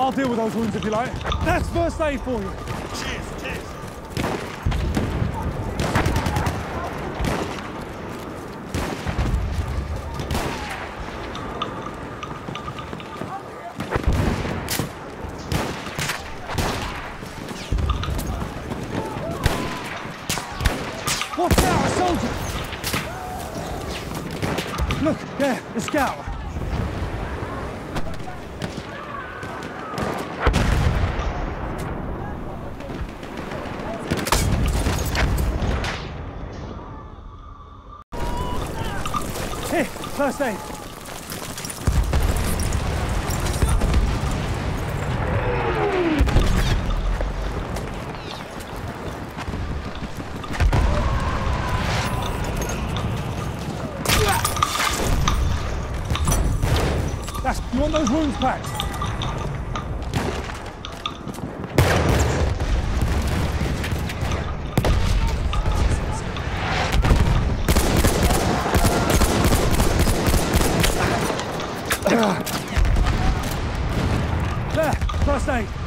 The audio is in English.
I'll deal with those wounds if you like. That's first aid for you. Cheers, cheers. Watch out, a soldier! Look, there, the scout. Here, first aid. You want those wounds packed? There, first aid.